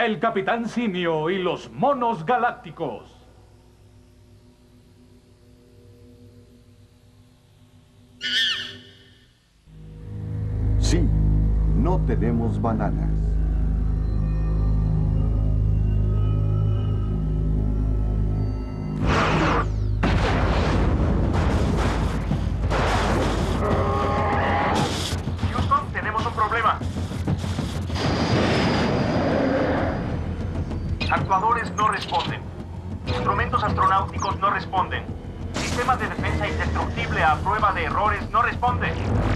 El Capitán Simio y los monos galácticos. Sí, no tenemos bananas. Houston, tenemos un problema. Actuadores no responden. Instrumentos astronáuticos no responden. Sistema de defensa indestructible a prueba de errores no responde.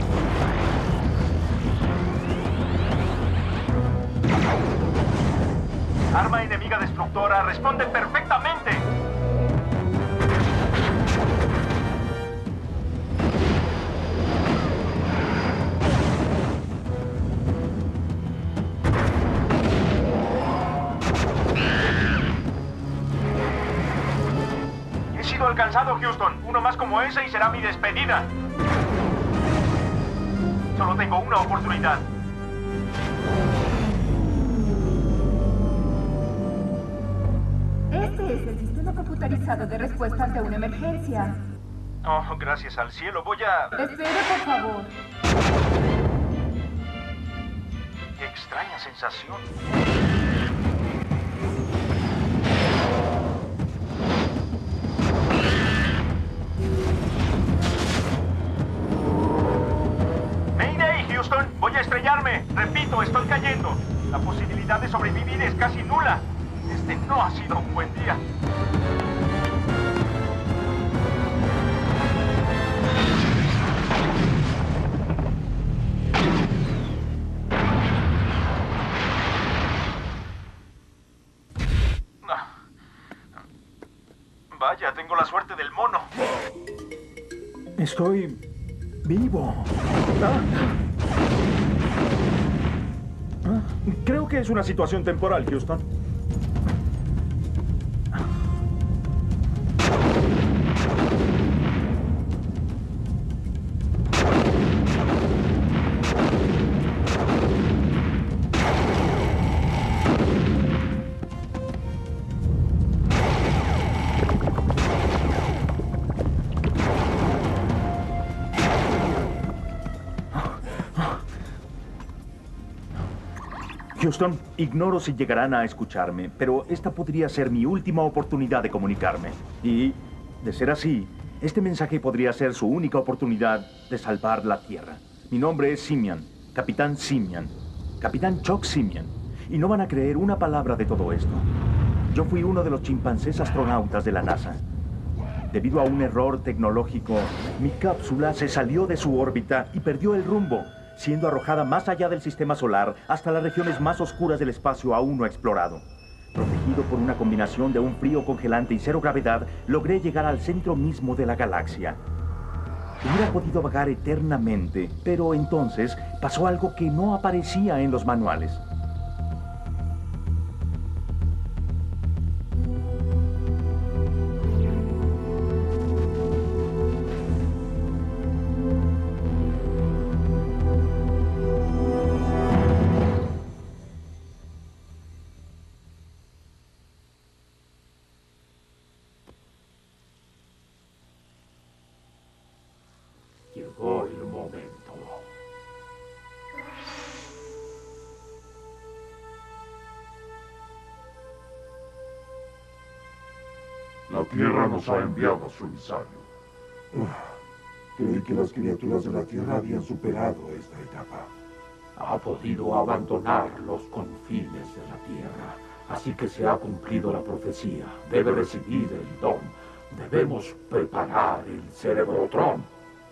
Arma enemiga destructora responde perfectamente. He sido alcanzado, Houston. Uno más como ese y será mi despedida. Solo tengo una oportunidad. Este es el sistema computarizado de respuesta ante una emergencia. Oh, gracias al cielo. Voy a... Espere, por favor. Qué extraña sensación. Mayday, Houston. Voy a estrellarme. Repito, estoy cayendo. La posibilidad de sobrevivir es casi nula. Este no ha sido un buen día. Vaya, tengo la suerte del mono. Estoy vivo. Creo que es una situación temporal, Houston. Houston, ignoro si llegarán a escucharme, pero esta podría ser mi última oportunidad de comunicarme. Y, de ser así, este mensaje podría ser su única oportunidad de salvar la Tierra. Mi nombre es Simian, Capitán Simian, Capitán Chuck Simian. Y no van a creer una palabra de todo esto. Yo fui uno de los chimpancés astronautas de la NASA. Debido a un error tecnológico, mi cápsula se salió de su órbita y perdió el rumbo, siendo arrojada más allá del sistema solar hasta las regiones más oscuras del espacio aún no explorado. Protegido por una combinación de un frío congelante y cero gravedad, logré llegar al centro mismo de la galaxia. Hubiera podido vagar eternamente, pero entonces pasó algo que no aparecía en los manuales. Llegó el momento. La Tierra nos ha enviado a su emisario. Creí que las criaturas de la Tierra habían superado esta etapa. Ha podido abandonar los confines de la Tierra, así que se ha cumplido la profecía. Debe recibir el don. Debemos preparar el Cerebrotron.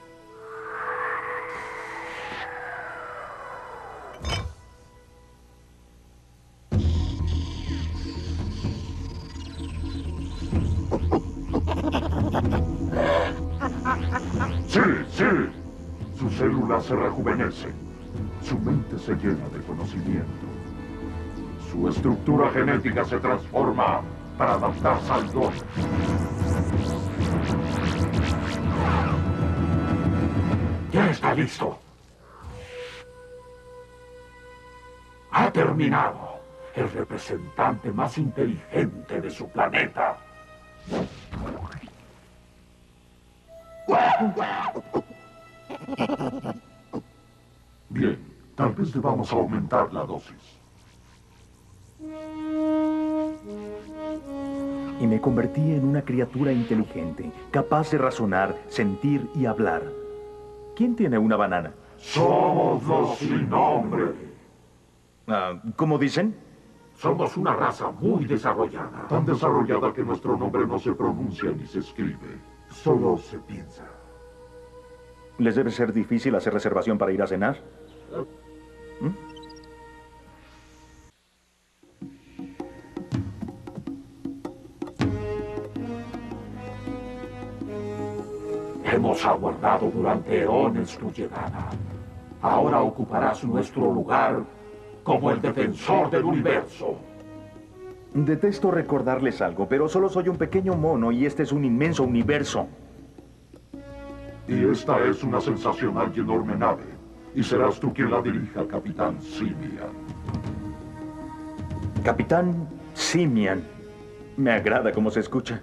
Sí, sí. Sus células se rejuvenecen. Su mente se llena de conocimiento. Su estructura genética se transforma para adaptarse al don. Ya está listo. Ha terminado. el representante más inteligente de su planeta. Bien, tal vez debamos aumentar la dosis. Y me convertí en una criatura inteligente, capaz de razonar, sentir y hablar. ¿Quién tiene una banana? Somos los sin nombre. ¿Cómo dicen? Somos una raza muy desarrollada. Tan desarrollada que nuestro nombre no se pronuncia ni se escribe. Solo se piensa. ¿Les debe ser difícil hacer reservación para ir a cenar? Hemos aguardado durante eones tu llegada. Ahora ocuparás nuestro lugar como el defensor del universo. Detesto recordarles algo, pero solo soy un pequeño mono y este es un inmenso universo. Y esta es una sensacional y enorme nave. Y serás tú quien la dirija, Capitán Simian. Capitán Simian. Me agrada cómo se escucha.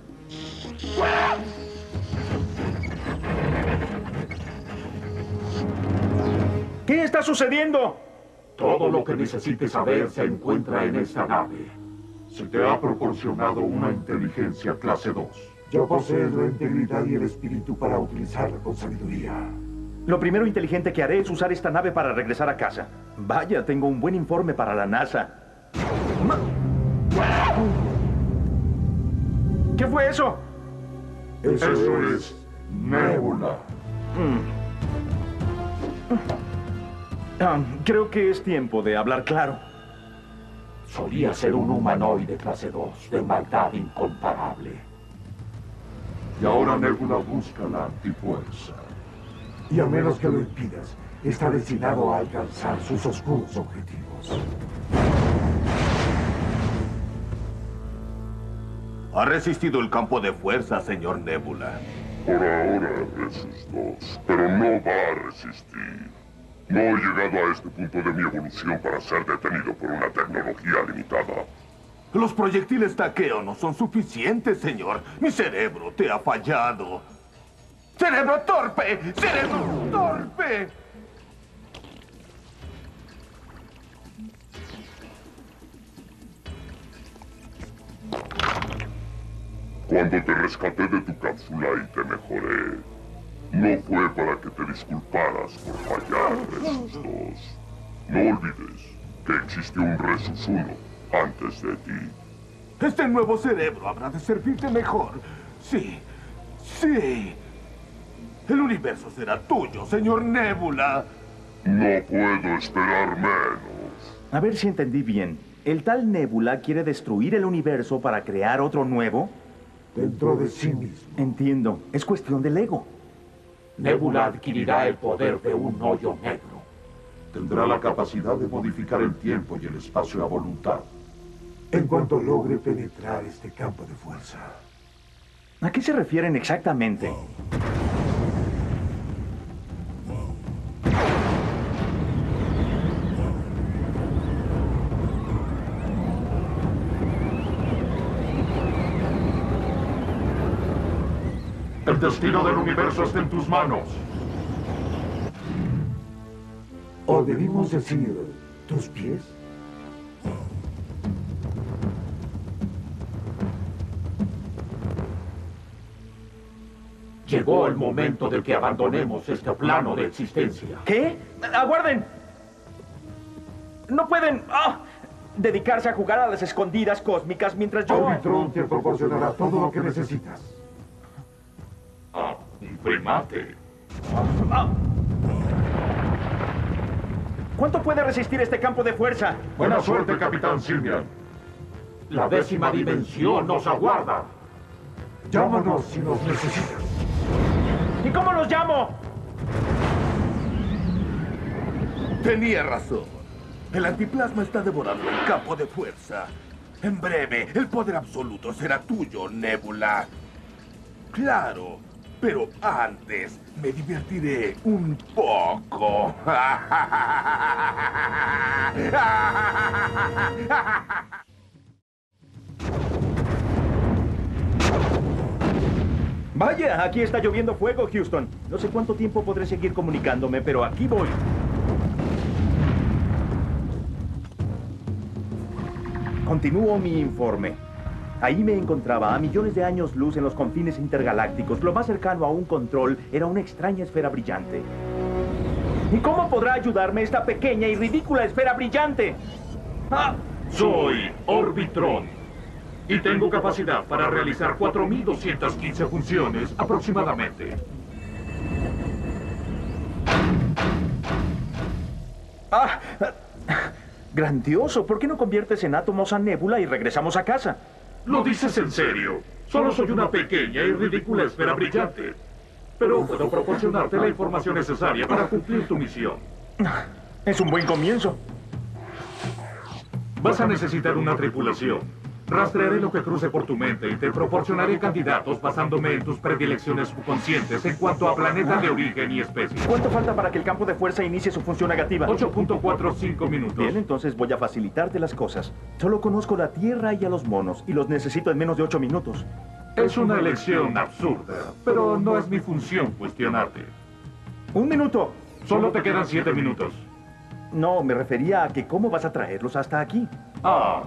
¿Qué está sucediendo? Todo lo que necesites saber se encuentra en esta nave. Se te ha proporcionado una inteligencia clase 2. Ya posees la integridad y el espíritu para utilizarla con sabiduría. Lo primero inteligente que haré es usar esta nave para regresar a casa. Vaya, tengo un buen informe para la NASA. ¿Qué fue eso? Eso es Nebula. Creo que es tiempo de hablar claro. Solía ser un humanoide clase 2, de maldad incomparable. Y ahora Nebula busca la antifuerza. Y a menos que lo impidas, está destinado a alcanzar sus oscuros objetivos. Ha resistido el campo de fuerza, señor Nebula. Por ahora esos dos, pero no va a resistir. No he llegado a este punto de mi evolución para ser detenido por una tecnología limitada. Los proyectiles taqueo no son suficientes, señor. Mi cerebro te ha fallado. ¡Cerebro torpe! ¡Cerebro torpe! Cuando te rescaté de tu cápsula y te mejoré, no fue para que te disculparas por fallar, Resus 2. No olvides que existió un Resus 1 antes de ti. Este nuevo cerebro habrá de servirte mejor. Sí, sí. El universo será tuyo, señor Nebula. No puedo esperar menos. A ver si entendí bien. ¿El tal Nebula quiere destruir el universo para crear otro nuevo? Dentro de sí mismo. Entiendo. Es cuestión del ego. Nebula adquirirá el poder de un hoyo negro. Tendrá la capacidad de modificar el tiempo y el espacio a voluntad. En cuanto logre penetrar este campo de fuerza. ¿A qué se refieren exactamente? El destino del universo está en tus manos. ¿O debimos decir tus pies? Llegó el momento de que abandonemos este plano de existencia. ¿Qué? ¡Aguarden! No pueden dedicarse a jugar a las escondidas cósmicas mientras yo... Arbitron te proporcionará todo lo que necesitas. Un primate. ¿Cuánto puede resistir este campo de fuerza? Buena suerte, Capitán Simian. La 10ª dimensión nos aguarda. Llámanos si nos necesitas. ¿Y cómo los llamo? Tenía razón. El antiplasma está devorando el campo de fuerza. En breve, el poder absoluto será tuyo, Nebula. Claro, pero antes me divertiré un poco. Vaya, aquí está lloviendo fuego, Houston. No sé cuánto tiempo podré seguir comunicándome, pero aquí voy. Continúo mi informe. Ahí me encontraba a millones de años luz en los confines intergalácticos. Lo más cercano a un control era una extraña esfera brillante. ¿Y cómo podrá ayudarme esta pequeña y ridícula esfera brillante? ¡Ah! Soy Orbitron y tengo capacidad para realizar 4.215 funciones aproximadamente. ¡Ah! Grandioso. ¿Por qué no conviertes en átomos a Nebula y regresamos a casa? ¿Lo dices en serio? Solo soy una pequeña y ridícula esfera brillante. Pero puedo proporcionarte la información necesaria para cumplir tu misión. Es un buen comienzo. Vas a necesitar una tripulación. Rastrearé lo que cruce por tu mente y te proporcionaré candidatos basándome en tus predilecciones subconscientes en cuanto a planeta de origen y especie. ¿Cuánto falta para que el campo de fuerza inicie su función negativa? 8.45 minutos. Bien, entonces voy a facilitarte las cosas. Solo conozco la Tierra y a los monos, y los necesito en menos de 8 minutos. Es una elección absurda, pero no es mi función cuestionarte. 1 minuto. Solo te quedan 7 minutos. No, me refería a que cómo vas a traerlos hasta aquí. Ah.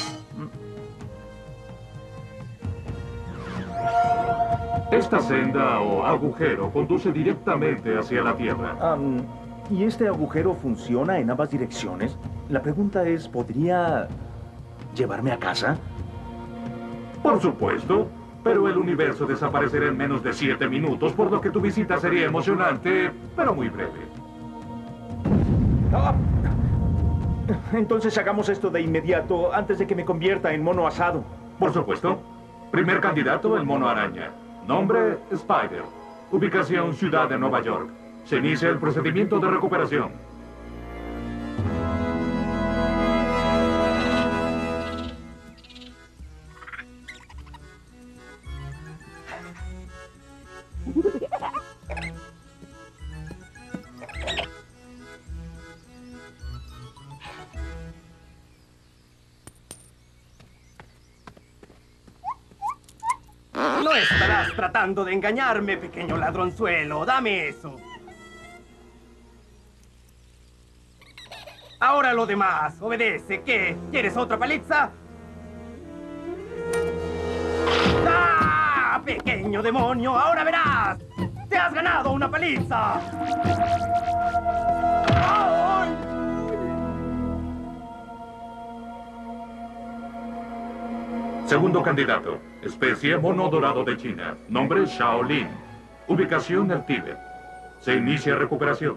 Esta senda o agujero conduce directamente hacia la Tierra. ¿Y este agujero funciona en ambas direcciones? La pregunta es, ¿podría llevarme a casa? Por supuesto, pero el universo desaparecerá en menos de 7 minutos, por lo que tu visita sería emocionante, pero muy breve. Entonces hagamos esto de inmediato, antes de que me convierta en mono asado. Por supuesto. Primer candidato, el mono araña. Nombre, Spider. Ubicación, Ciudad de Nueva York. Se inicia el procedimiento de recuperación. No estarás tratando de engañarme, pequeño ladronzuelo. Dame eso. Ahora lo demás. Obedece. ¿Qué? ¿Quieres otra paliza? ¡Ah! ¡Pequeño demonio! ¡Ahora verás! ¡Te has ganado una paliza! ¡Ay! Segundo candidato. Especie mono dorado de China. Nombre Shaolin. Ubicación el Tíbet. Se inicia recuperación.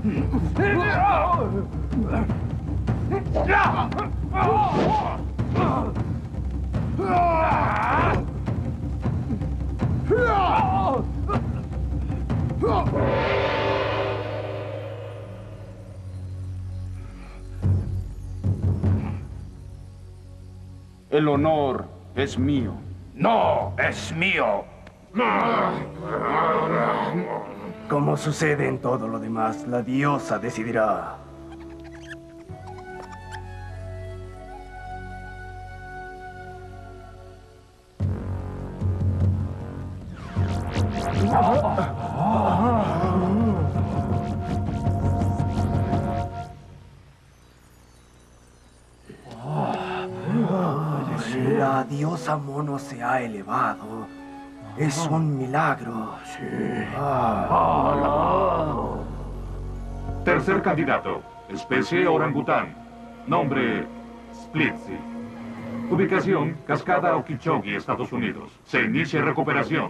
El honor es mío. ¡No es mío! Como sucede en todo lo demás, la diosa decidirá. La diosa mono se ha elevado. Es un milagro. Tercer candidato. Especie orangután. Nombre Splitzy. Ubicación Cascada Okeechobee, Estados Unidos. Se inicia recuperación.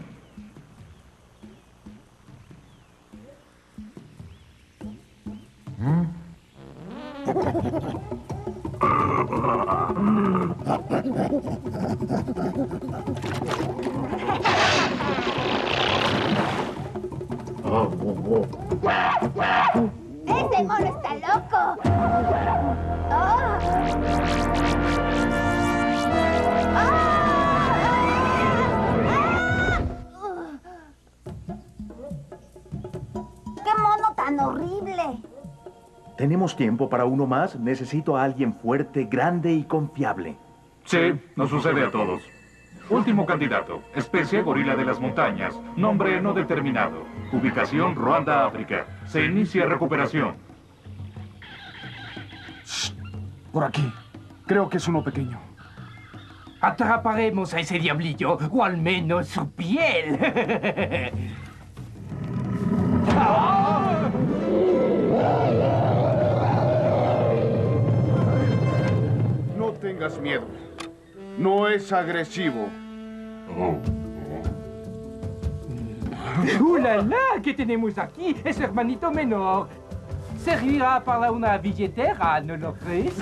¡Ese mono está loco! ¡Qué mono tan horrible! ¿Tenemos tiempo para uno más? Necesito a alguien fuerte, grande y confiable. Sí, nos sucede a todos. Último candidato. Especie gorila de las montañas. Nombre no determinado. Ubicación Ruanda, África. Se inicia recuperación. Por aquí. Creo que es uno pequeño. Atraparemos a ese diablillo, o al menos su piel. No tengas miedo. No es agresivo. ¡La, la! ¿Qué tenemos aquí? Es hermanito menor. Servirá para una billetera, ¿no lo crees?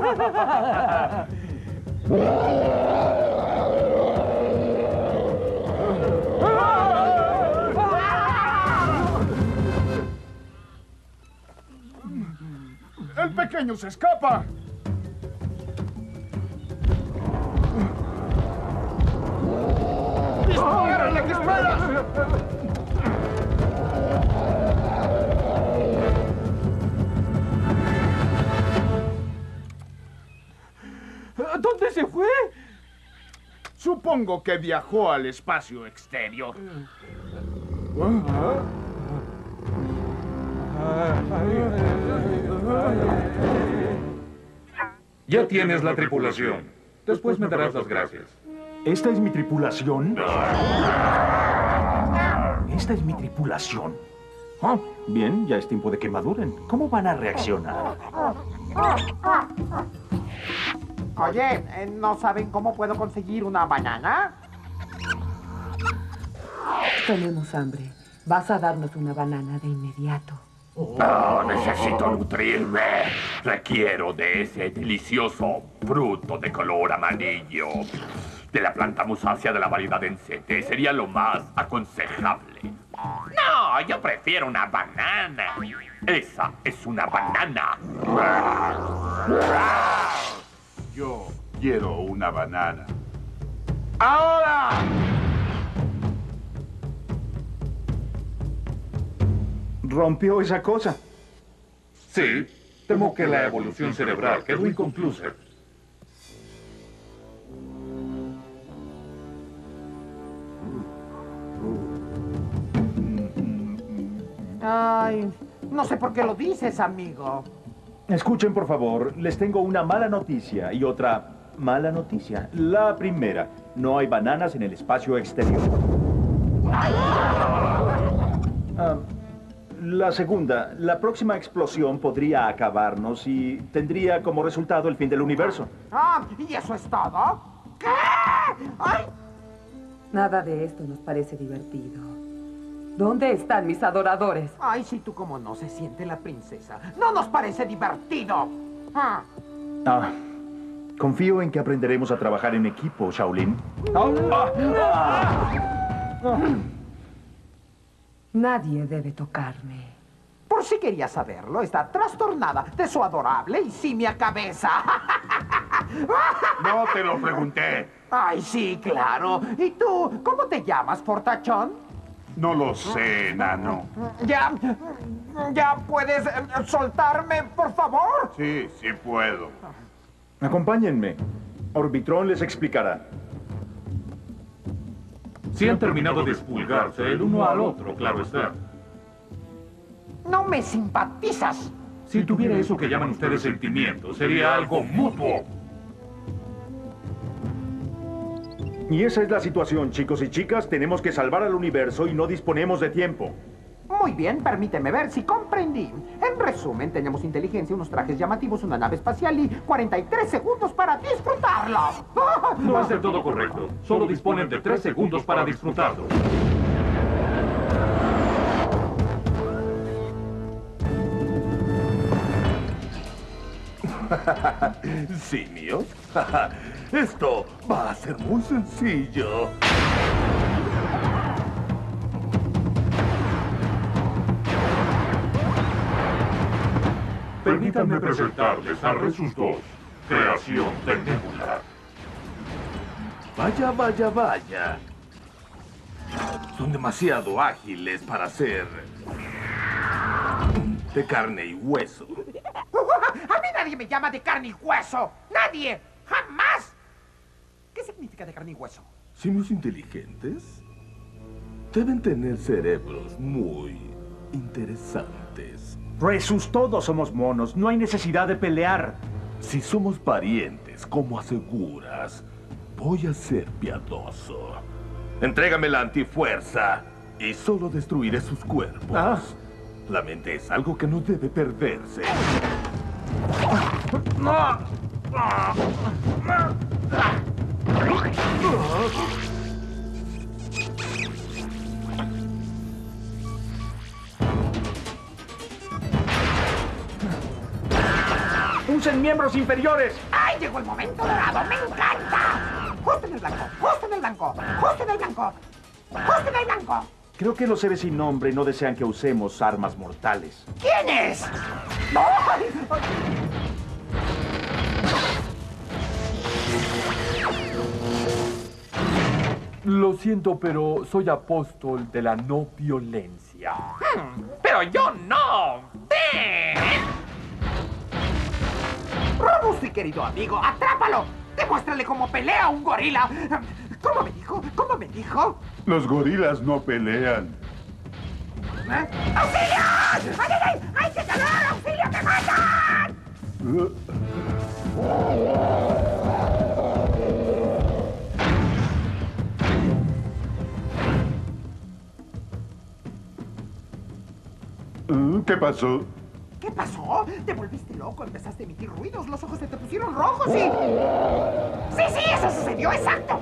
¡El pequeño se escapa! ¡Dispárale! ¿Qué esperas? ¿Dónde se fue? Supongo que viajó al espacio exterior. Ya tienes la tripulación. Después me darás las gracias. ¿Esta es mi tripulación? ¿Esta es mi tripulación? Ah, bien, ya es tiempo de que maduren. ¿Cómo van a reaccionar? Oye, ¿no saben cómo puedo conseguir una banana? Tenemos hambre. Vas a darnos una banana de inmediato. Oh, necesito nutrirme. Requiero de ese delicioso fruto de color amarillo. De la planta musácea de la variedad encete. Sería lo más aconsejable. No, yo prefiero una banana. Esa es una banana. Yo quiero una banana. ¡Ahora! ¿Rompió esa cosa? Sí, temo que la evolución cerebral quedó inconclusa. Ay, no sé por qué lo dices, amigo. Escuchen, por favor, les tengo una mala noticia y otra mala noticia. La primera, no hay bananas en el espacio exterior. La segunda, la próxima explosión podría acabarnos y tendría como resultado el fin del universo. Ah, ¿y eso es todo? ¿Qué? ¡Ay! Nada de esto nos parece divertido. ¿Dónde están mis adoradores? Ay, si tú como no se siente la princesa. ¡No nos parece divertido! Confío en que aprenderemos a trabajar en equipo, Shaolin. Nadie debe tocarme. Por si quería saberlo, está trastornada de su adorable y simia cabeza. No te lo pregunté. Ay, sí, claro. ¿Y tú, cómo te llamas, fortachón? No lo sé, enano. ¿Ya puedes soltarme, por favor? Sí, sí puedo. Acompáñenme. Orbitron les explicará. Si han terminado de expulgarse el uno al otro, claro está. No me simpatizas. Si tuviera eso que llaman ustedes sentimientos, sería algo mutuo. Y esa es la situación, chicos y chicas. Tenemos que salvar al universo y no disponemos de tiempo. Muy bien, permíteme ver si comprendí. En resumen, tenemos inteligencia, unos trajes llamativos, una nave espacial y 43 segundos para disfrutarlo. No es del todo correcto. Solo disponen de 3 segundos para disfrutarlo. ¿Simios? Esto va a ser muy sencillo. Permítanme presentarles a Resus 2, creación de Nebula. Vaya, vaya, vaya. Son demasiado ágiles para ser de carne y hueso. ¡A mí nadie me llama de carne y hueso! ¡Nadie! ¡Jamás! ¿Qué significa de carne y hueso? Simios inteligentes deben tener cerebros muy interesantes. Resus, todos somos monos. No hay necesidad de pelear. Si somos parientes, como aseguras, voy a ser piadoso. Entrégame la antifuerza y solo destruiré sus cuerpos. La mente es algo que no debe perderse. ¡Usen miembros inferiores! ¡Ay, llegó el momento dorado! ¡Me encanta! ¡Justo en el blanco! ¡Justo en el blanco! ¡Justo en el blanco! ¡Justo en el blanco! Creo que los seres sin nombre no desean que usemos armas mortales. ¿Quién es? ¡No! Lo siento, pero soy apóstol de la no violencia. Pero yo no. Robust, mi querido amigo, ¡atrápalo! ¡Demuéstrale cómo pelea un gorila! ¿Cómo me dijo? ¿Cómo me dijo? Los gorilas no pelean. ¡Auxilio! ¡Ay, ay, ay! ¡Hay que llamar! ¡Auxilio, que matan! ¿Qué pasó? ¿Qué pasó? ¿Te volviste loco? Empezaste a emitir ruidos, los ojos se te pusieron rojos y... ¡Sí, eso sucedió, exacto!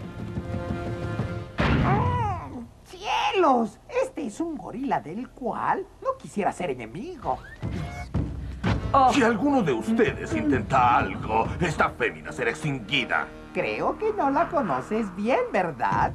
¡Cielos! Este es un gorila del cual no quisiera ser enemigo. Si alguno de ustedes intenta algo, esta fémina será extinguida. Creo que no la conoces bien, ¿verdad?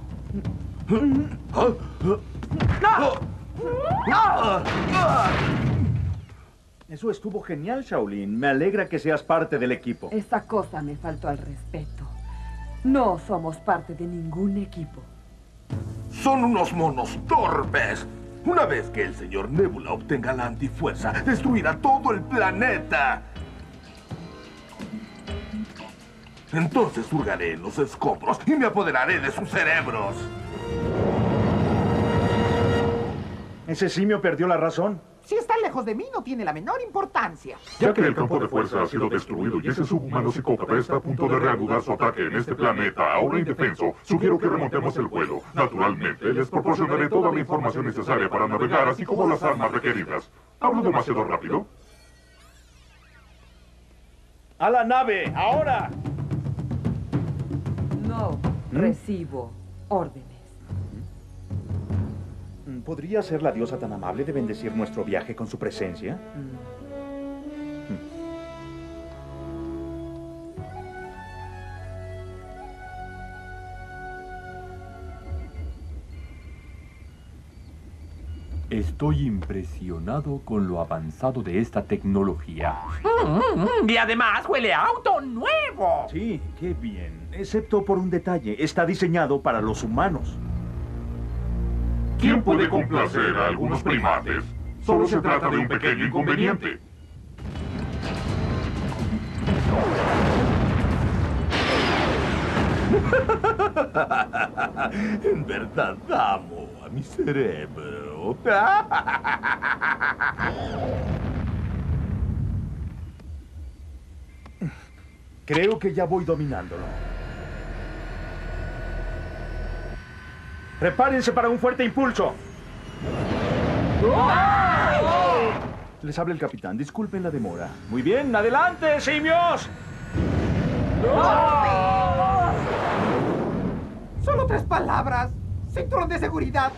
Eso estuvo genial, Shaolin. Me alegra que seas parte del equipo. Esa cosa me faltó al respeto. No somos parte de ningún equipo. Son unos monos torpes. Una vez que el señor Nebula obtenga la antifuerza, destruirá todo el planeta. Entonces hurgaré en los escombros y me apoderaré de sus cerebros. Ese simio perdió la razón. Si está lejos de mí, no tiene la menor importancia. Ya que el campo de fuerza ha sido destruido y ese subhumano psicópata está a punto de reanudar su ataque en este planeta, ahora indefenso, sugiero que remontemos el vuelo. Naturalmente, les proporcionaré toda la información necesaria para navegar, así como las armas requeridas. ¿Hablo demasiado rápido? ¡A la nave! ¡Ahora! No recibo órdenes. ¿Podría ser la diosa tan amable de bendecir nuestro viaje con su presencia? Estoy impresionado con lo avanzado de esta tecnología. Y además huele a auto nuevo. Sí, qué bien. Excepto por un detalle. Está diseñado para los humanos. ¿Quién puede complacer a algunos primates? Solo se trata de un pequeño inconveniente. En verdad amo a mi cerebro. Creo que ya voy dominándolo. ¡Prepárense para un fuerte impulso! Les habla el capitán. Disculpen la demora. Muy bien, adelante, simios. Solo 3 palabras. Cinturón de seguridad.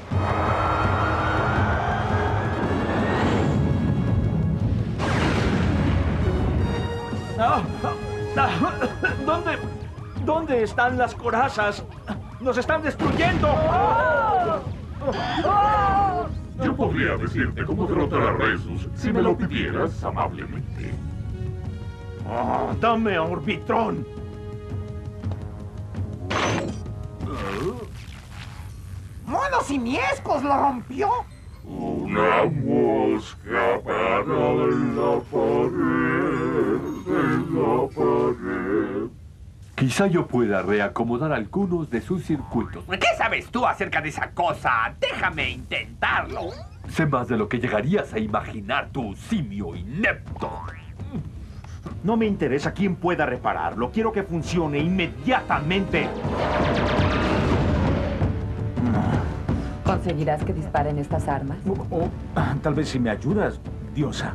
¿Dónde están las corazas? ¡Nos están destruyendo! Yo podría decirte cómo derrotar a Resus si me lo pidieras amablemente. ¡Dame a Orbitron! ¡Monos simiescos! ¡Lo rompió! Una mosca parada en la pared, Quizá Quizá yo pueda reacomodar algunos de sus circuitos. ¿Qué sabes tú acerca de esa cosa? Déjame intentarlo. Sé más de lo que llegarías a imaginar, tú simio inepto. No me interesa quién pueda repararlo. Quiero que funcione inmediatamente. ¿Conseguirás que disparen estas armas? Tal vez si me ayudas, diosa.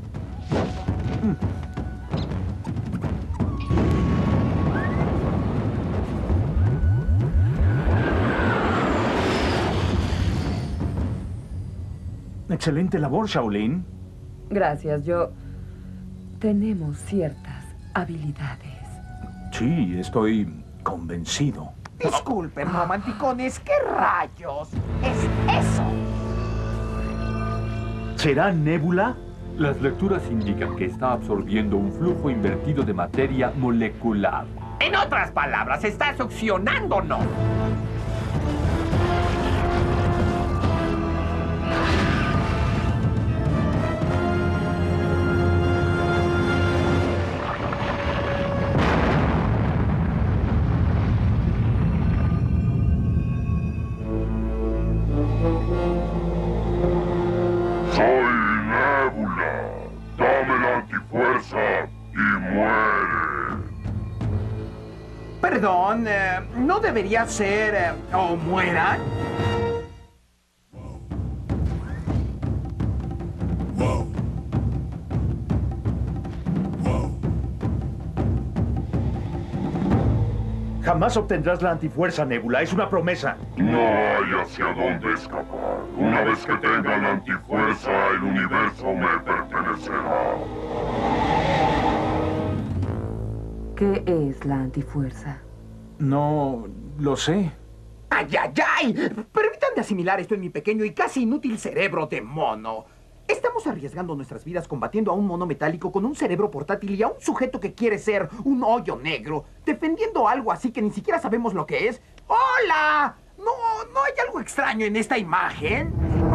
Excelente labor, Shaolin. Gracias, tenemos ciertas habilidades. Sí, estoy convencido. Disculpen, romanticones, ¿qué rayos es eso? ¿Será Nebula? Las lecturas indican que está absorbiendo un flujo invertido de materia molecular. En otras palabras, está succionándonos. Perdón, ¿no debería ser o mueran? Jamás obtendrás la antifuerza, Nebula. Es una promesa. No hay hacia dónde escapar. Una vez que tenga la antifuerza, el universo me pertenecerá. ¿Qué es la antifuerza? No lo sé. ¡Ay, ay, ay! Permitan de asimilar esto en mi pequeño y casi inútil cerebro de mono. Estamos arriesgando nuestras vidas combatiendo a un mono metálico con un cerebro portátil y a un sujeto que quiere ser un hoyo negro, defendiendo algo así que ni siquiera sabemos lo que es. ¡Hola! ¿No hay algo extraño en esta imagen?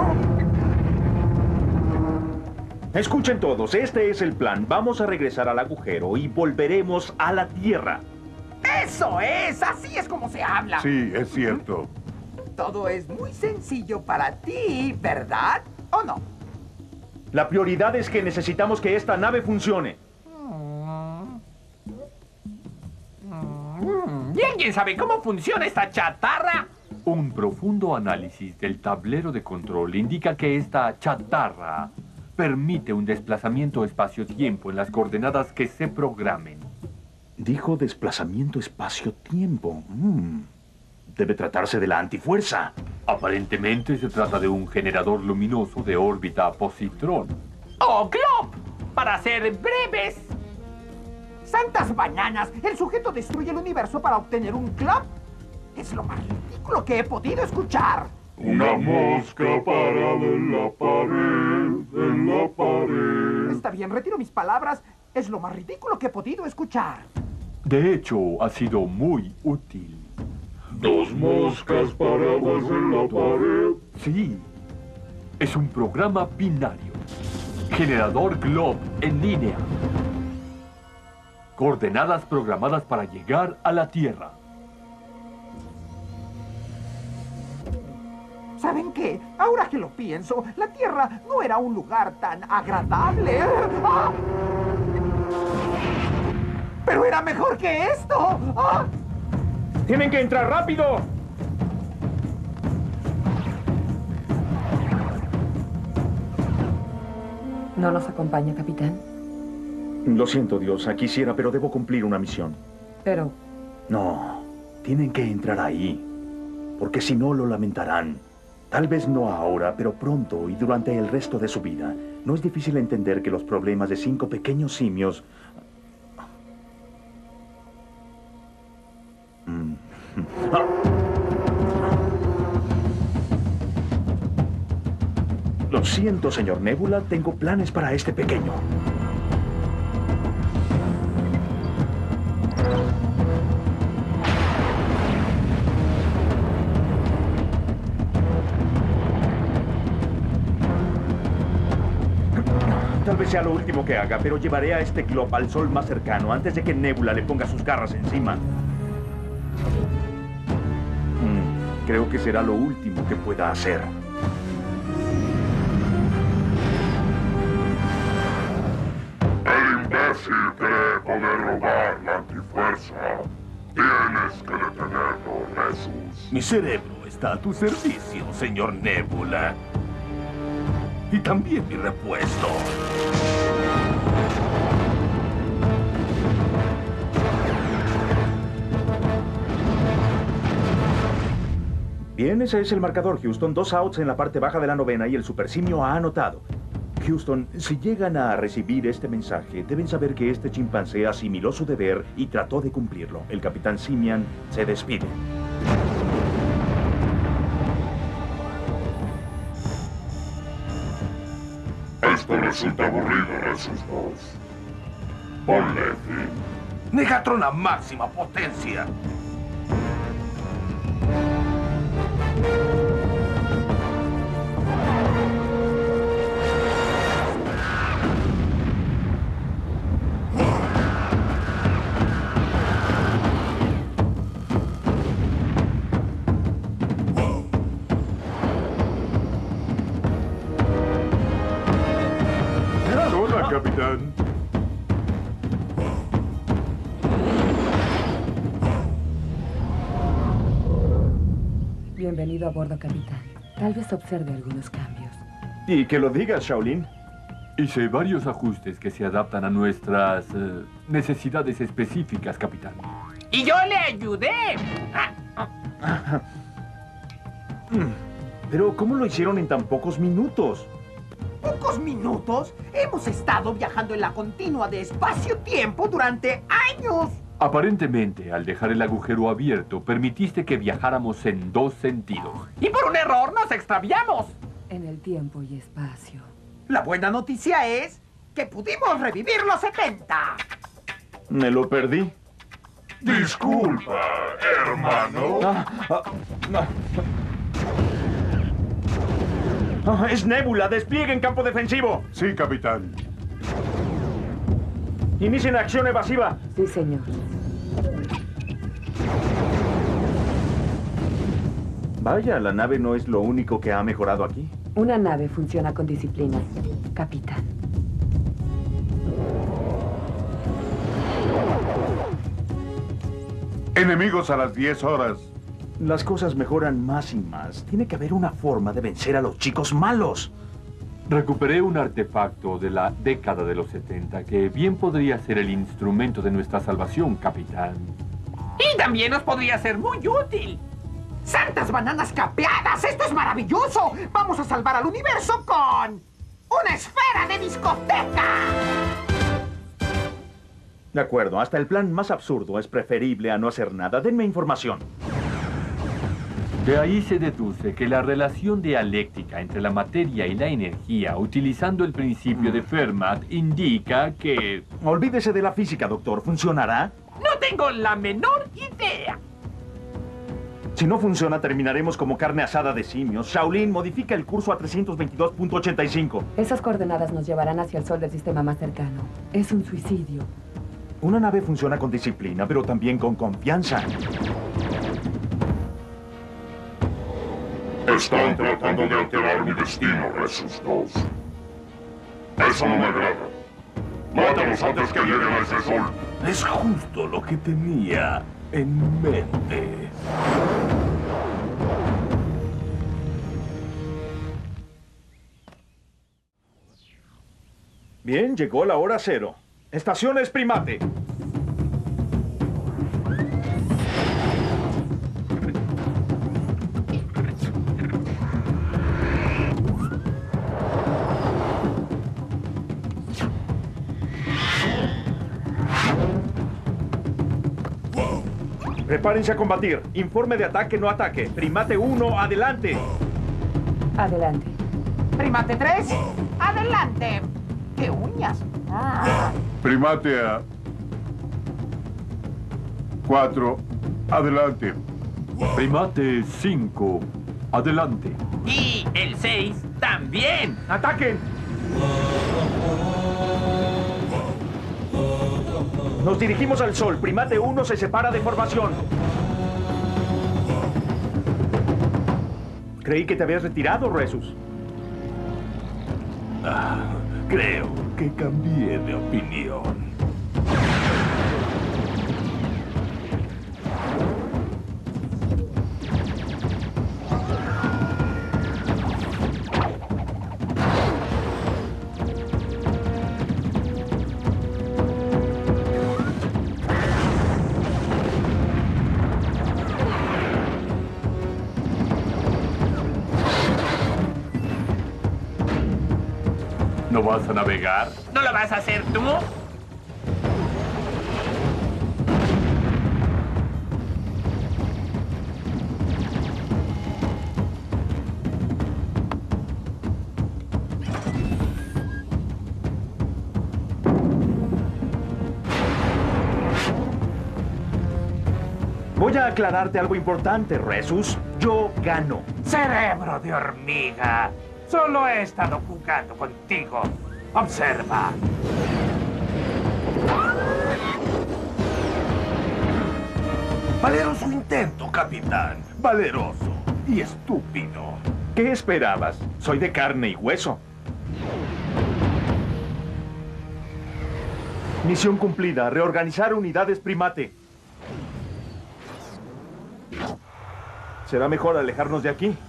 Escuchen todos, este es el plan. Vamos a regresar al agujero y volveremos a la Tierra. ¡Eso es! Así es como se habla. Sí, es cierto. Todo es muy sencillo para ti, ¿verdad? ¿O no? La prioridad es que necesitamos que esta nave funcione. ¿Y alguien sabe cómo funciona esta chatarra? Un profundo análisis del tablero de control indica que esta chatarra permite un desplazamiento espacio-tiempo en las coordenadas que se programen. Dijo desplazamiento espacio-tiempo. Debe tratarse de la antifuerza. Aparentemente se trata de un generador luminoso de órbita positrón. ¡Oh, Glob! Para ser breves. ¡Santas bananas! ¿El sujeto destruye el universo para obtener un club? Es lo más ridículo que he podido escuchar. Una mosca parada en la pared, Está bien, retiro mis palabras. Es lo más ridículo que he podido escuchar. De hecho, ha sido muy útil. Dos moscas paradas en la pared. Sí. Es un programa binario. Generador Glob en línea. Coordenadas programadas para llegar a la Tierra. ¿Saben qué? Ahora que lo pienso, la Tierra no era un lugar tan agradable. ¡Ah! ¡Pero era mejor que esto! ¡Ah! ¡Tienen que entrar rápido! ¿No nos acompaña, capitán? Lo siento, diosa. Quisiera, pero debo cumplir una misión. Pero... No. Tienen que entrar ahí. Porque si no, lo lamentarán. Tal vez no ahora, pero pronto y durante el resto de su vida. No es difícil entender que los problemas de 5 pequeños simios... Lo siento, señor Nebula. Tengo planes para este pequeño. Tal vez sea lo último que haga, pero llevaré a este globo al sol más cercano antes de que Nebula le ponga sus garras encima. creo que será lo último que pueda hacer. El imbécil cree poder robar la antifuerza. Tienes que detenerlo, Resus. Mi cerebro está a tu servicio, señor Nebula. Y también mi repuesto. Bien, ese es el marcador, Houston. 2 outs en la parte baja de la novena y el supersimio ha anotado. Houston, si llegan a recibir este mensaje, deben saber que este chimpancé asimiló su deber y trató de cumplirlo. El capitán Simian se despide. Esto resulta aburrido, Resus 2. Ponle fin. Negatron a máxima potencia. Hola, capitán. Bienvenido a bordo, capitán. Tal vez observe algunos cambios. Y que lo digas, Shaolin. Hice varios ajustes que se adaptan a nuestras necesidades específicas, capitán. ¡Y yo le ayudé! Pero, ¿cómo lo hicieron en tan pocos minutos? ¿Pocos minutos? Hemos estado viajando en la continua de espacio-tiempo durante años. Aparentemente, al dejar el agujero abierto, permitiste que viajáramos en 2 sentidos. Y por un error nos extraviamos. En el tiempo y espacio. La buena noticia es que pudimos revivir los 70. Me lo perdí. Disculpa, hermano. Es Nebula. Despliegue en campo defensivo. Sí, capitán. Inicien acción evasiva. Sí, señor. Vaya, la nave no es lo único que ha mejorado aquí. Una nave funciona con disciplina, capitán. Enemigos a las 10 horas. Las cosas mejoran más y más. Tiene que haber una forma de vencer a los chicos malos. Recuperé un artefacto de la década de los 70 que bien podría ser el instrumento de nuestra salvación, capitán. Y también nos podría ser muy útil. ¡Santas bananas capeadas! ¡Esto es maravilloso! ¡Vamos a salvar al universo con una esfera de discoteca! De acuerdo, hasta el plan más absurdo es preferible a no hacer nada. Denme información. De ahí se deduce que la relación dialéctica entre la materia y la energía, utilizando el principio de Fermat, indica que... Olvídese de la física, doctor. ¿Funcionará? No tengo la menor idea. Si no funciona, terminaremos como carne asada de simios. Shaolin, modifica el curso a 322.85. Esas coordenadas nos llevarán hacia el sol del sistema más cercano. Es un suicidio. Una nave funciona con disciplina, pero también con confianza. Están tratando de alterar mi destino, Resus 2. Eso no me agrada. Mátalos antes que lleguen a ese sol. Es justo lo que tenía en mente. Bien, llegó la hora cero. Estaciones Primate. Prepárense a combatir. Informe de ataque, no ataque. Primate 1, adelante. Adelante. Primate 3, adelante. ¡Qué uñas! Primate a 4, adelante. Primate 5, adelante. Y el 6 también. ¡Ataquen! Nos dirigimos al sol. Primate 1 se separa de formación. Creí que te habías retirado, Resus. Creo que cambié de opinión. ¿No vas a navegar? ¿No lo vas a hacer tú? Voy a aclararte algo importante, Resus. Yo gano. Cerebro de hormiga. Solo he estado jugando contigo. Observa. Valeroso intento, capitán. Valeroso y estúpido. ¿Qué esperabas? Soy de carne y hueso. Misión cumplida. Reorganizar unidades primate. Será mejor alejarnos de aquí.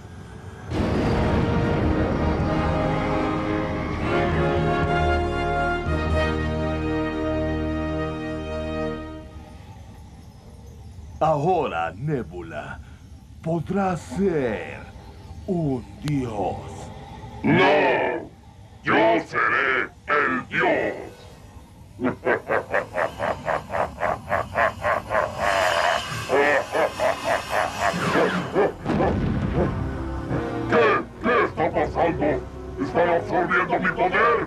Ahora, Nebula, podrás ser un dios. ¡No! ¡Yo seré el dios! ¿Qué está pasando? ¿Están absorbiendo mi poder?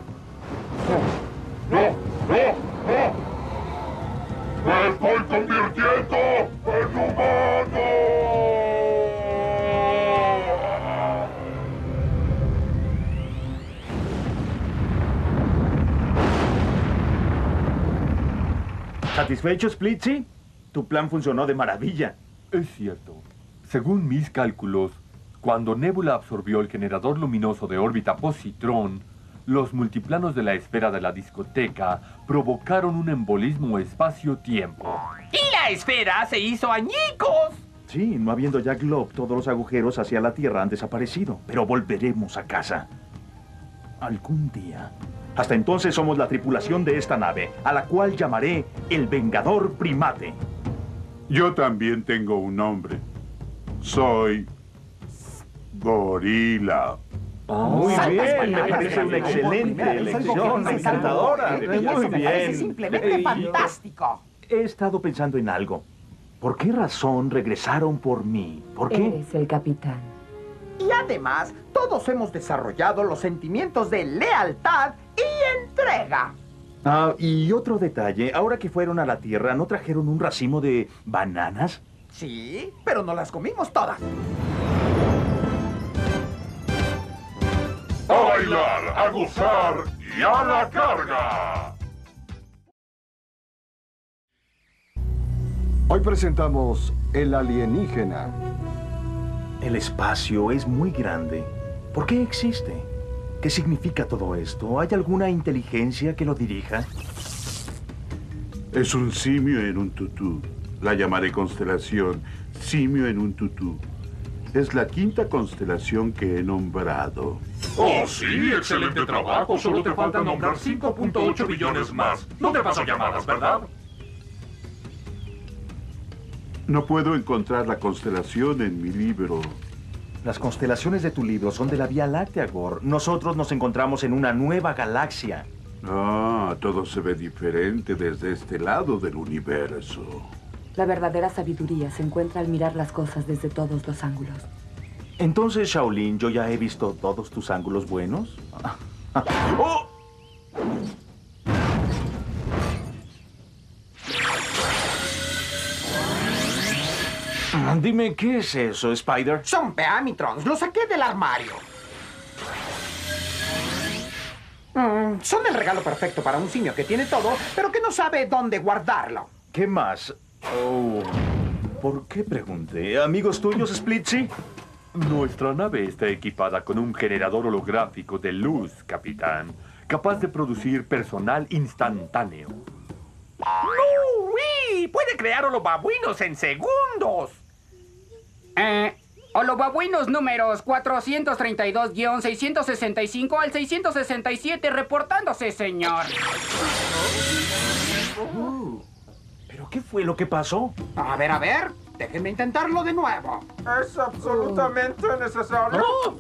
¡No! ¡Me estoy convirtiendo en humano! ¿Satisfecho, Splitzy? Tu plan funcionó de maravilla. Es cierto. Según mis cálculos, cuando Nebula absorbió el generador luminoso de órbita positrón, los multiplanos de la esfera de la discoteca provocaron un embolismo espacio-tiempo. ¡Y la esfera se hizo añicos! Sí, no habiendo ya Glob, todos los agujeros hacia la Tierra han desaparecido. Pero volveremos a casa. Algún día. Hasta entonces somos la tripulación de esta nave, a la cual llamaré el Vengador Primate. Yo también tengo un nombre. Soy Gorila. Muy bien, me parece una excelente elección, encantadora. Muy bien. Simplemente fantástico. He estado pensando en algo. ¿Por qué razón regresaron por mí? ¿Por qué? Eres el capitán. Y además, todos hemos desarrollado los sentimientos de lealtad y entrega. Ah, y otro detalle. Ahora que fueron a la Tierra, ¿no trajeron un racimo de bananas? Sí, pero no las comimos todas. ¡A bailar, a gozar y a la carga! Hoy presentamos El Alienígena. El espacio es muy grande. ¿Por qué existe? ¿Qué significa todo esto? ¿Hay alguna inteligencia que lo dirija? Es un simio en un tutú. La llamaré constelación Simio en un tutú. Es la quinta constelación que he nombrado. Oh, sí, excelente trabajo. Solo te falta nombrar 5.8 billones más. No te paso llamadas, ¿verdad? No puedo encontrar la constelación en mi libro. Las constelaciones de tu libro son de la Vía Láctea, Gor. Nosotros nos encontramos en una nueva galaxia. Ah, todo se ve diferente desde este lado del universo. La verdadera sabiduría se encuentra al mirar las cosas desde todos los ángulos. Entonces, Shaolin, ¿yo ya he visto todos tus ángulos buenos? ¡Oh! Dime, ¿qué es eso, Spider? Son Peamitrons. Los saqué del armario. Son el regalo perfecto para un simio que tiene todo, pero que no sabe dónde guardarlo. ¿Qué más? Oh, ¿por qué pregunté? ¿Amigos tuyos, Splitzy? Nuestra nave está equipada con un generador holográfico de luz, capitán, capaz de producir personal instantáneo. ¡Uy! ¡Puede crear holobabuinos en segundos! Holobabuinos números 432-665 al 667, reportándose, señor. ¿Pero qué fue lo que pasó? A ver, déjenme intentarlo de nuevo. ¿Es absolutamente necesario?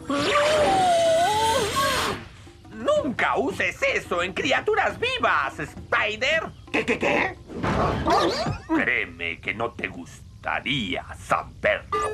¡Nunca uses eso en criaturas vivas, Spider! ¿Qué? Créeme que no te gustaría saberlo.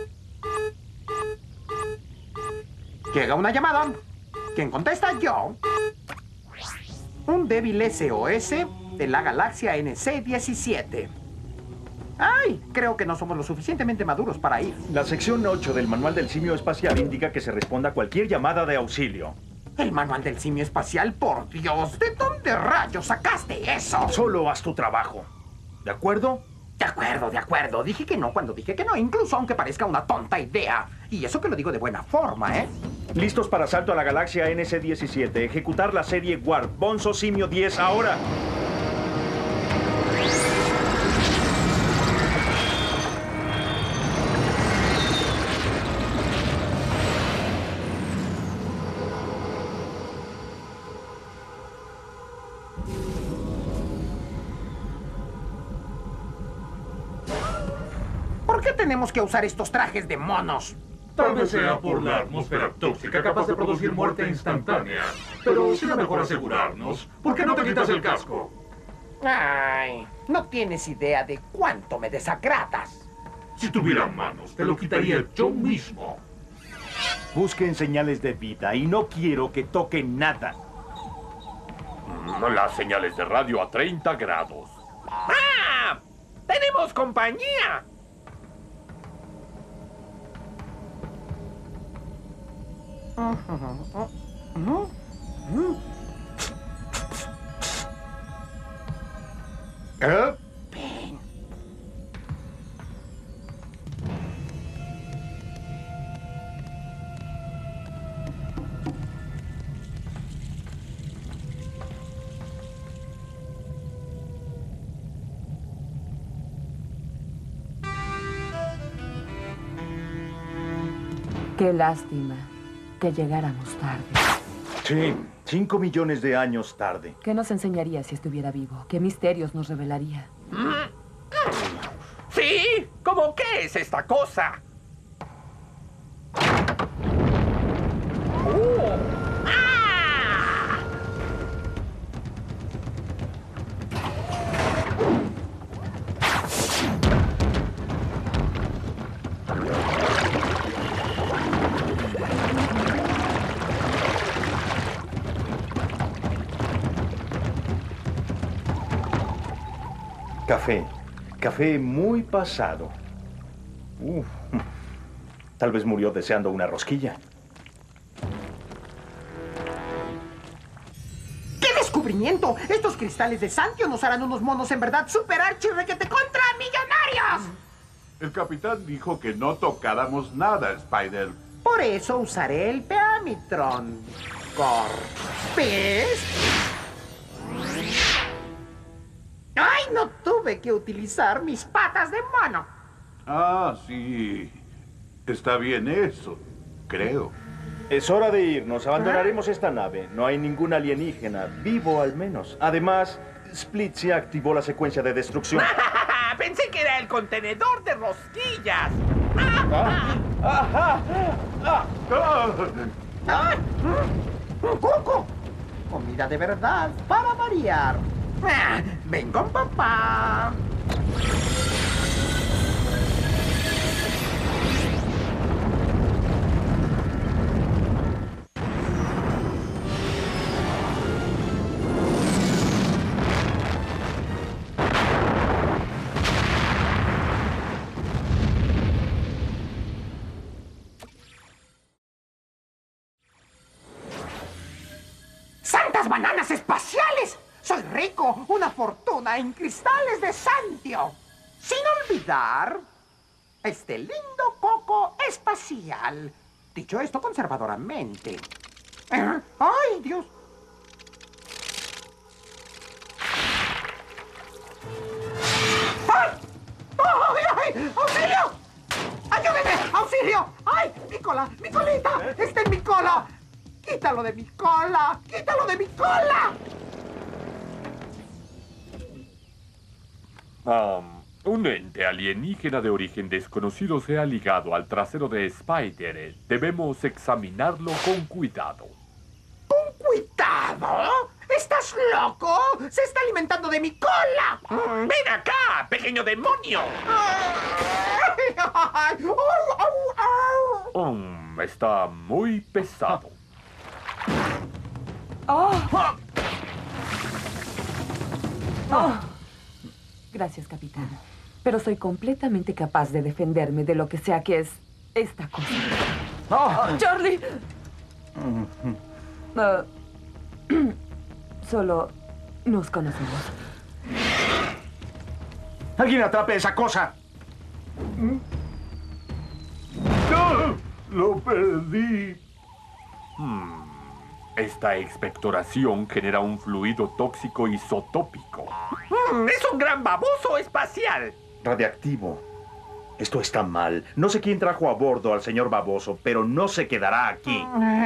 Llega una llamada. ¿Quién contesta? Yo. Un débil SOS de la galaxia NC-17. ¡Ay! Creo que no somos lo suficientemente maduros para ir. La sección 8 del Manual del Simio Espacial indica que se responda a cualquier llamada de auxilio. ¿El Manual del Simio Espacial? ¡Por Dios! ¿De dónde rayos sacaste eso? Solo haz tu trabajo. ¿De acuerdo? De acuerdo. Dije que no cuando dije que no, incluso aunque parezca una tonta idea. Y eso que lo digo de buena forma, ¿eh? Listos para asalto a la galaxia NC-17. Ejecutar la serie Warp. Bonzo Simio 10 ahora. ¿Por qué tenemos que usar estos trajes de monos? Tal vez sea por la atmósfera tóxica capaz de producir muerte instantánea. Pero será mejor asegurarnos. ¿Por qué no te quitas el casco? Ay, no tienes idea de cuánto me desagradas. Si tuviera manos, te lo quitaría yo mismo. Busquen señales de vida y no quiero que toquen nada. Las señales de radio a 30 grados. ¡Ah! ¡Tenemos compañía! Qué lástima que llegáramos tarde. Sí, 5 millones de años tarde. ¿Qué nos enseñaría si estuviera vivo? ¿Qué misterios nos revelaría? ¿Sí? ¿Cómo qué es esta cosa? Café muy pasado. Tal vez murió deseando una rosquilla. ¡Qué descubrimiento! Estos cristales de Santio nos harán unos monos en verdad super archirrequete contra millonarios. El capitán dijo que no tocáramos nada, Spider. Por eso usaré el Peamitron. ¿Ves? ¡Ay, no tuve que utilizar mis patas de mono! Ah, sí. Está bien eso, creo. Es hora de irnos. Abandonaremos esta nave. No hay ningún alienígena, vivo al menos. Además, Split se activó la secuencia de destrucción. Pensé que era el contenedor de rosquillas. ¡Coco! Comida de verdad para variar. ¡Ven con papá! ¡Santas bananas espaciales! ¡Soy rico! ¡Una fortuna en cristales de Santio! Sin olvidar este lindo coco espacial. Dicho esto conservadoramente. ¡Ay, Dios! ¡Ay! ¡Ay, ay! ¡Auxilio! ¡Ayúdeme! ¡Auxilio! ¡Ay! ¡Mi cola! ¡Mi colita! ¡Está en mi cola! ¡Quítalo de mi cola! ¡Quítalo de mi cola! Un ente alienígena de origen desconocido se ha ligado al trasero de Spider. Debemos examinarlo con cuidado. ¿Con cuidado? ¿Estás loco? ¡Se está alimentando de mi cola! ¡Ven acá, pequeño demonio! Está muy pesado. Gracias, capitán. Pero soy completamente capaz de defenderme de lo que sea que es esta cosa. ¡Charlie! Solo nos conocemos. ¡Alguien atrape esa cosa! ¡No! ¡Lo perdí! Esta expectoración genera un fluido tóxico isotópico. ¡Es un gran baboso espacial! Radiactivo. Esto está mal. No sé quién trajo a bordo al señor baboso, pero no se quedará aquí.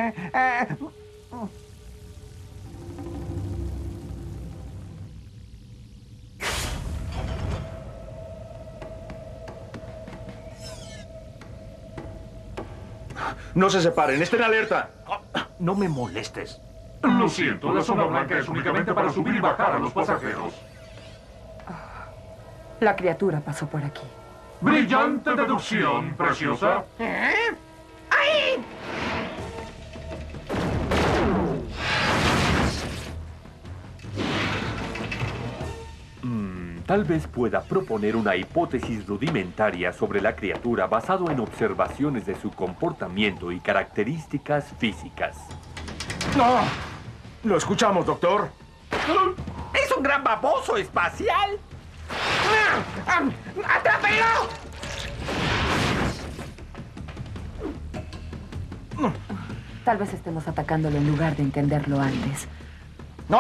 No se separen, estén alerta. No me molestes. Lo siento, la zona blanca es únicamente para subir y bajar a los pasajeros. La criatura pasó por aquí. Brillante deducción, preciosa. ¡Ay! Tal vez pueda proponer una hipótesis rudimentaria sobre la criatura basado en observaciones de su comportamiento y características físicas. ¡No! Lo escuchamos, doctor. ¡Es un gran baboso espacial! ¡Atrápenlo! Tal vez estemos atacándolo en lugar de entenderlo antes. ¡No!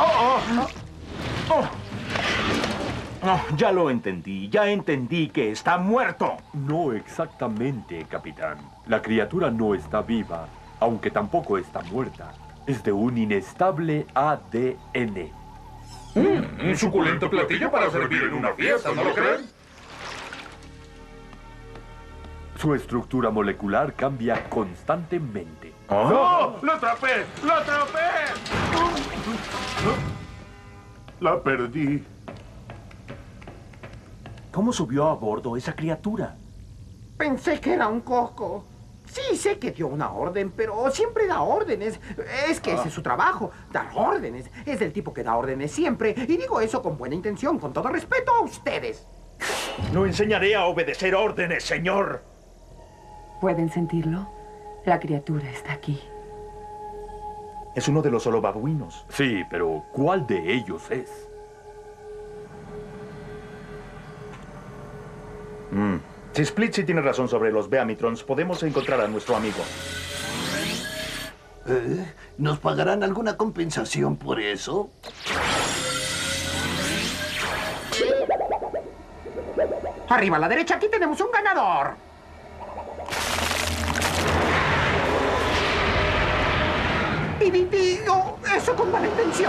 No, ya lo entendí. Ya entendí que está muerto. No exactamente, capitán. La criatura no está viva, aunque tampoco está muerta. Es de un inestable ADN. Un suculento platillo para servir en una fiesta, ¿no lo creen? Su estructura molecular cambia constantemente. ¡No! ¡Lo atrapé! ¡Lo atrapé! La perdí. ¿Cómo subió a bordo esa criatura? Pensé que era un coco. Sí, sé que dio una orden, pero siempre da órdenes. Es que ese es su trabajo, dar órdenes. Es el tipo que da órdenes siempre. Y digo eso con buena intención, con todo respeto a ustedes. No enseñaré a obedecer órdenes, señor. ¿Pueden sentirlo? La criatura está aquí. Es uno de los holobabuinos. Sí, pero ¿cuál de ellos es? Si Splitsy tiene razón sobre los Beamitrons, podemos encontrar a nuestro amigo. ¿Nos pagarán alguna compensación por eso? Arriba a la derecha, aquí tenemos un ganador. Y digo eso con mala intención.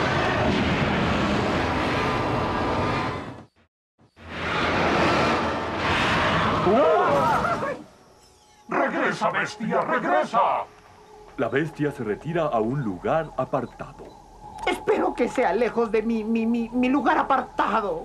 ¡Regresa, bestia! ¡Regresa! La bestia se retira a un lugar apartado. Espero que sea lejos de mi lugar apartado.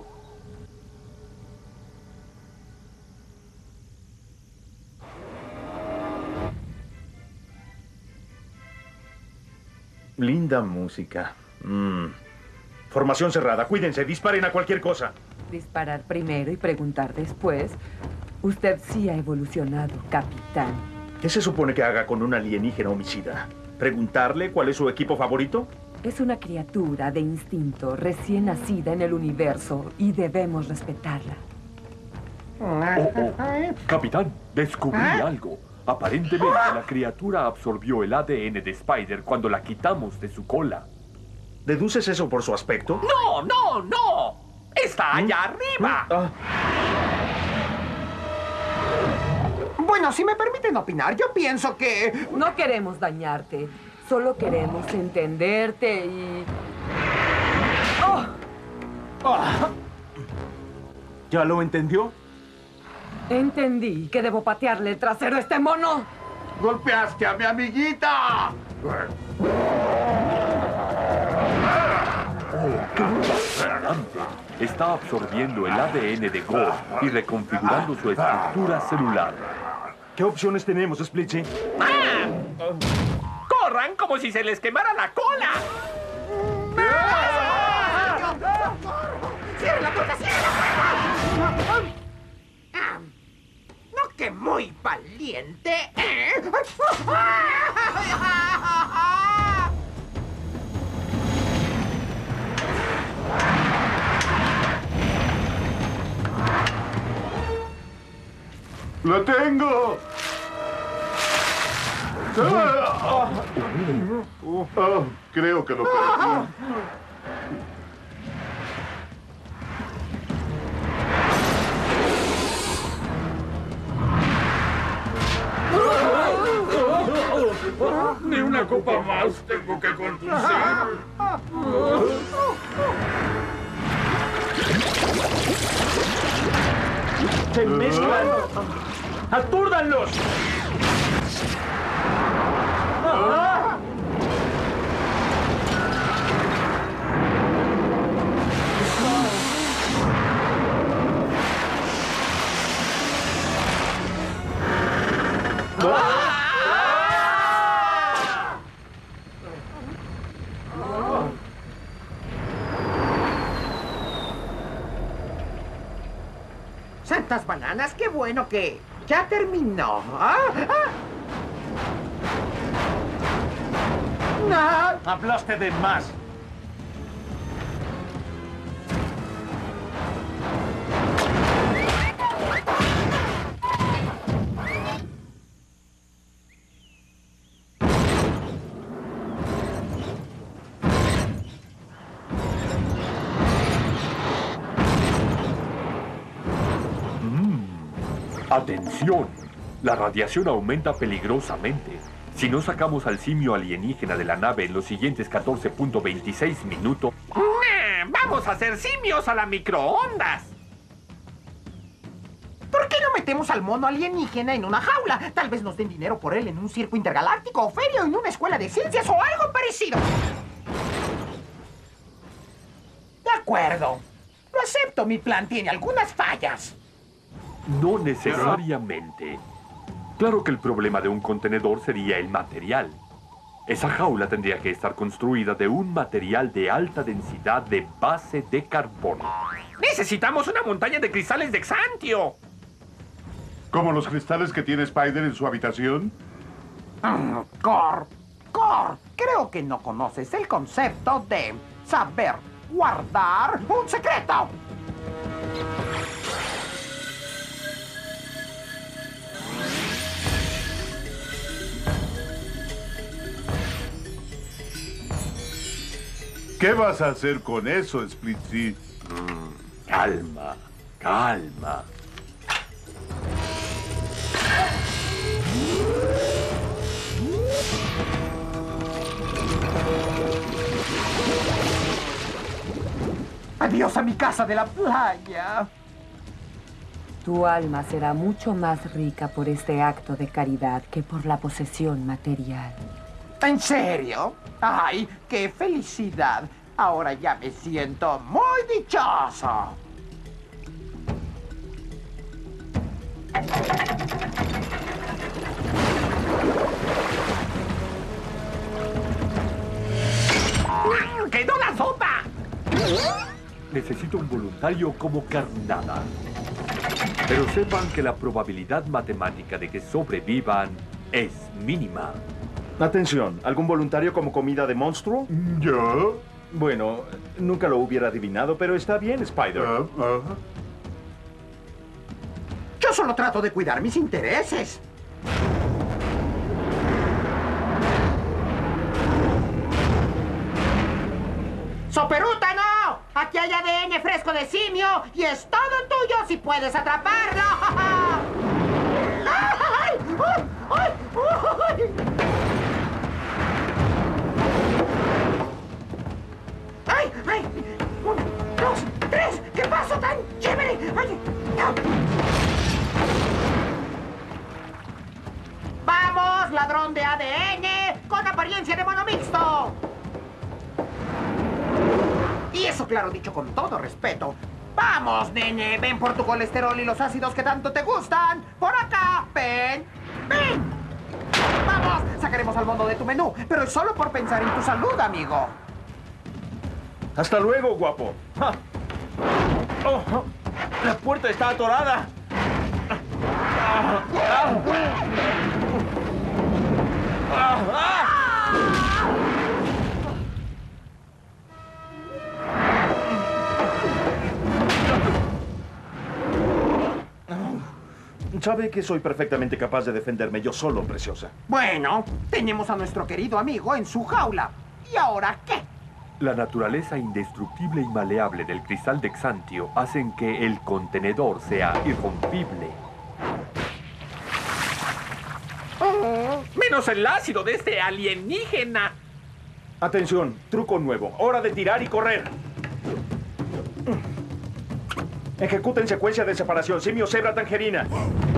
Linda música. Formación cerrada. Cuídense, disparen a cualquier cosa. Disparar primero y preguntar después. Usted sí ha evolucionado, capitán. ¿Qué se supone que haga con un alienígena homicida? ¿Preguntarle cuál es su equipo favorito? Es una criatura de instinto recién nacida en el universo y debemos respetarla. Capitán, descubrí algo. Aparentemente, la criatura absorbió el ADN de Spider cuando la quitamos de su cola. ¿Deduces eso por su aspecto? ¡No, no, no! ¡Está allá arriba! Bueno, si me permiten opinar, yo pienso que... No queremos dañarte. Solo queremos entenderte y... ¿Ya lo entendió? Entendí que debo patearle el trasero a este mono. ¡Golpeaste a mi amiguita! Impresionante. Está absorbiendo el ADN de Gore y reconfigurando su estructura celular. ¿Qué opciones tenemos, Splitzy? ¡Corran como si se les quemara la cola! ¡Cierra la puerta, cierra la puerta! No que muy valiente, ¿eh? ¡La tengo! Creo que lo perdí. Ni una copa más tengo que conducir. ¡Se mezclan! ¡Atúrdanlos! ¡Santas bananas! ¡Qué bueno que ya terminó! ¡No! ¡Hablaste de más! ¡Atención! La radiación aumenta peligrosamente. Si no sacamos al simio alienígena de la nave en los siguientes 14.26 minutos... ¡Vamos a hacer simios a la microondas! ¿Por qué no metemos al mono alienígena en una jaula? Tal vez nos den dinero por él en un circo intergaláctico o feria o en una escuela de ciencias o algo parecido. De acuerdo. Lo acepto, mi plan tiene algunas fallas. No necesariamente. Claro que el problema de un contenedor sería el material. Esa jaula tendría que estar construida de un material de alta densidad de base de carbono. ¡Necesitamos una montaña de cristales de exantio! ¿Como los cristales que tiene Spider en su habitación? Cor, creo que no conoces el concepto de saber guardar un secreto. ¿Qué vas a hacer con eso, Splitzy? Calma, calma. Adiós a mi casa de la playa. Tu alma será mucho más rica por este acto de caridad que por la posesión material. ¿En serio? ¡Ay, qué felicidad! Ahora ya me siento muy dichoso. ¡Quedó la sopa! Necesito un voluntario como carnada. Pero sepan que la probabilidad matemática de que sobrevivan es mínima. Atención, ¿algún voluntario como comida de monstruo? ¿Yo? Bueno, nunca lo hubiera adivinado, pero está bien, Spider. Yo solo trato de cuidar mis intereses. ¡Soperútano! Aquí hay ADN fresco de simio y es todo tuyo si puedes atraparlo. ¡Ay! ¡Ay! ¡Ay! ¡Ay! ¡Ay! 1, 2, 3. ¡Qué paso tan chévere! ¡Ay! ¡Vamos, ladrón de ADN con apariencia de mono mixto! Y eso, claro, dicho con todo respeto. ¡Vamos, nene! Ven por tu colesterol y los ácidos que tanto te gustan. ¡Por acá! ¡Ven! ¡Ven! ¡Vamos! Sacaremos al mono de tu menú, pero es solo por pensar en tu salud, amigo. Hasta luego, guapo. ¡Ja! Oh, la puerta está atorada. Sabe que soy perfectamente capaz de defenderme yo solo, preciosa. Bueno, tenemos a nuestro querido amigo en su jaula. ¿Y ahora qué? La naturaleza indestructible y maleable del cristal de Xantio hacen que el contenedor sea irrompible. Menos el ácido de este alienígena. Atención, truco nuevo. Hora de tirar y correr. Ejecuta en secuencia de separación. Simio, cebra, tangerina.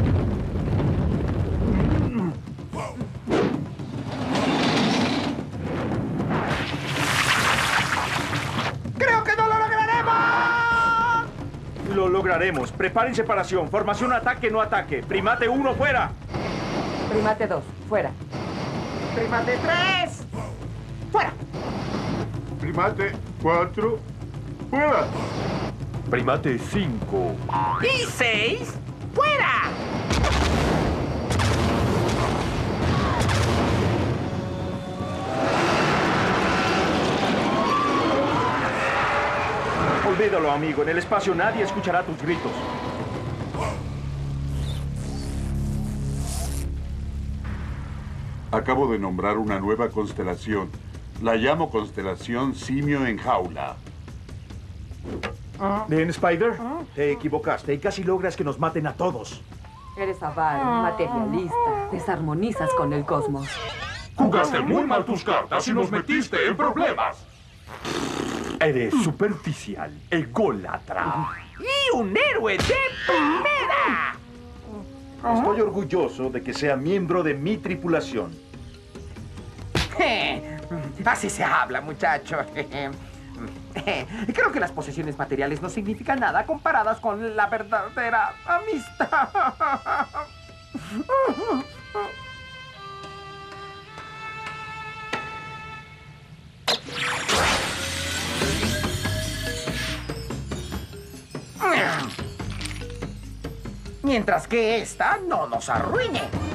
¡Creo que no lo lograremos! Lo lograremos. Preparen separación. Formación ataque, no ataque. Primate 1, fuera. Primate 2, fuera. Primate 3, fuera. Primate 4, fuera. Primate 5. ¿Y 6? ¡Fuera! Olvídalo, amigo. En el espacio nadie escuchará tus gritos. Acabo de nombrar una nueva constelación. La llamo constelación Simio en Jaula. Bien, Spider, te equivocaste y casi logras que nos maten a todos. Eres avaro, materialista. Desarmonizas con el cosmos. Jugaste muy mal tus cartas y nos metiste en problemas. Eres superficial, ególatra. ¡Y un héroe de primera! Estoy orgulloso de que sea miembro de mi tripulación. Así se habla, muchacho. Creo que las posesiones materiales no significan nada comparadas con la verdadera amistad. Mientras que esta no nos arruine.